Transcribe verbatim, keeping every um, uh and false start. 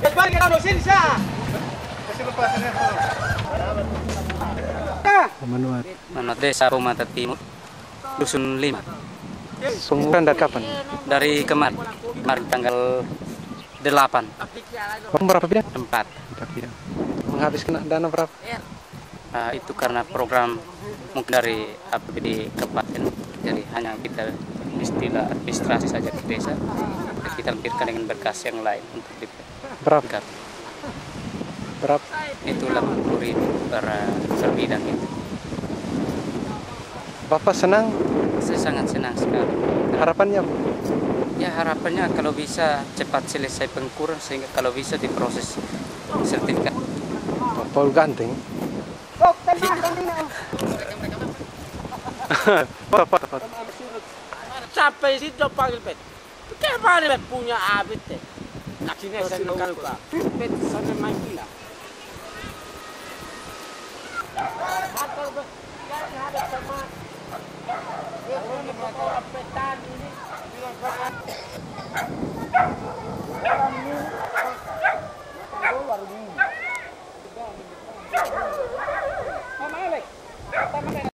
Manuat. Manuat Desa Pemata Timur, Dusun lima. Sungguhan dari kapan? Dari kemarin, kemarin tanggal delapan. Kamu berapa bidang? Empat. Empat bidang. Menghabiskan dana berapa? Nah, itu karena program mungkin dari A P B D kabupaten, jadi hanya kita istilah administrasi saja di desa. Kita lampirkan dengan berkas yang lain untuk di Berapa? Berapa? Itu delapan puluh ribu per, per bidang itu. Bapak senang? Saya sangat senang sekali. Harapannya apa? Ya harapannya kalau bisa cepat selesai pengukuran sehingga kalau bisa diproses sertifikat. Paul ganteng. Bapak, Bapak. Sampai situ panggil pet. Bagaimana punya abit teh? Nak sini saya nak lupa. Pet sana main gila. Atau ada sama. Ya, ini peta